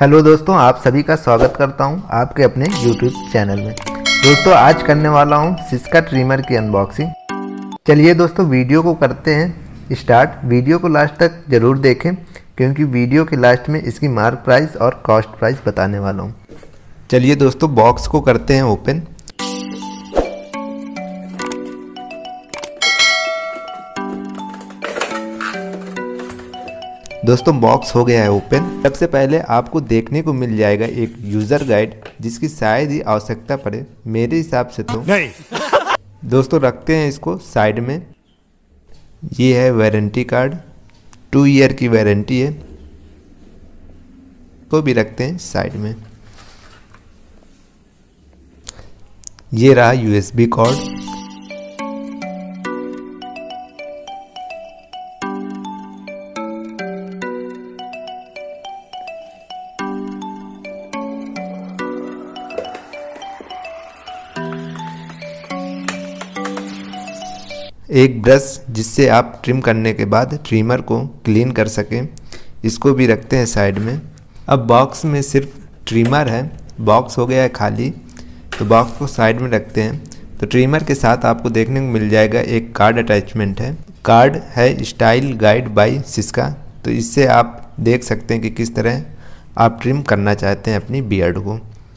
Hello दोस्तों, आप सभी का स्वागत करता हूं आपके अपने YouTube चैनल में। दोस्तों आज करने वाला हूं सिस्का ट्रिमर की अनबॉक्सिंग। चलिए दोस्तों वीडियो को करते हैं स्टार्ट। वीडियो को लास्ट तक ज़रूर देखें क्योंकि वीडियो के लास्ट में इसकी मार्क प्राइस और कॉस्ट प्राइस बताने वाला हूं। चलिए दोस्तों बॉक्स को करते हैं ओपन। दोस्तों बॉक्स हो गया है ओपन। सबसे पहले आपको देखने को मिल जाएगा एक यूज़र गाइड जिसकी शायद ही आवश्यकता पड़े, मेरे हिसाब से तो नहीं। दोस्तों रखते हैं इसको साइड में। ये है वारंटी कार्ड, 2 ईयर की वारंटी है, तो भी रखते हैं साइड में। ये रहा USB कॉर्ड। एक ब्रश जिससे आप ट्रिम करने के बाद ट्रिमर को क्लीन कर सकें, इसको भी रखते हैं साइड में। अब बॉक्स में सिर्फ ट्रिमर है, बॉक्स हो गया है खाली, तो बॉक्स को साइड में रखते हैं। तो ट्रिमर के साथ आपको देखने को मिल जाएगा एक कार्ड अटैचमेंट है। कार्ड है स्टाइल गाइड बाय सिस्का, तो इससे आप देख सकते हैं कि किस तरह आप ट्रिम करना चाहते हैं अपनी बियर्ड को।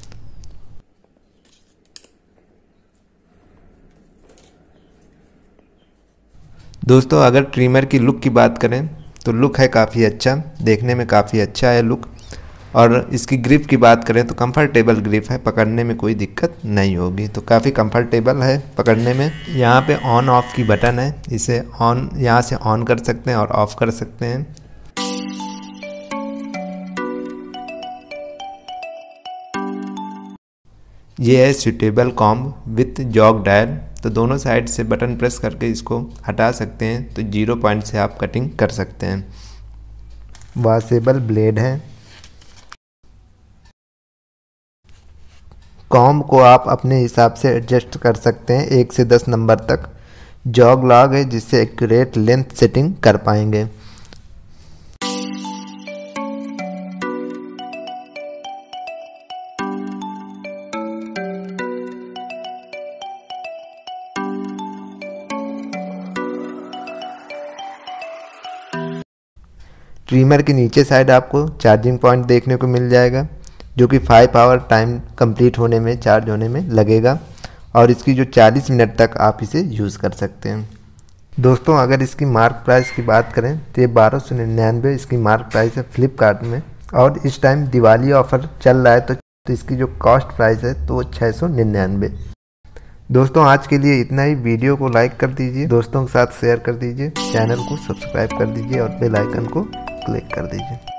दोस्तों अगर ट्रिमर की लुक की बात करें तो लुक है काफ़ी अच्छा, देखने में काफ़ी अच्छा है लुक। और इसकी ग्रिप की बात करें तो कंफर्टेबल ग्रिप है, पकड़ने में कोई दिक्कत नहीं होगी, तो काफ़ी कंफर्टेबल है पकड़ने में। यहाँ पे ऑन ऑफ की बटन है, इसे ऑन यहाँ से ऑन कर सकते हैं और ऑफ कर सकते हैं। ये है suitable comb with jog dial, तो दोनों साइड से बटन प्रेस करके इसको हटा सकते हैं, तो 0 पॉइंट से आप कटिंग कर सकते हैं। वॉशेबल ब्लेड है। कॉम्ब को आप अपने हिसाब से एडजस्ट कर सकते हैं 1 से 10 नंबर तक। जॉग लॉग है जिससे एक्यूरेट लेंथ सेटिंग कर पाएंगे। ट्रिमर के नीचे साइड आपको चार्जिंग पॉइंट देखने को मिल जाएगा जो कि 5 आवर टाइम कंप्लीट होने में, चार्ज होने में लगेगा, और इसकी जो 40 मिनट तक आप इसे यूज़ कर सकते हैं। दोस्तों अगर इसकी मार्क प्राइस की बात करें तो ये 1299 इसकी मार्क प्राइस है फ्लिपकार्ट में, और इस टाइम दिवाली ऑफर चल रहा है तो इसकी जो कॉस्ट प्राइस है तो वो 699। दोस्तों आज के लिए इतना ही। वीडियो को लाइक कर दीजिए, दोस्तों के साथ शेयर कर दीजिए, चैनल को सब्सक्राइब कर दीजिए और बेल आइकन को क्लिक कर दीजिए।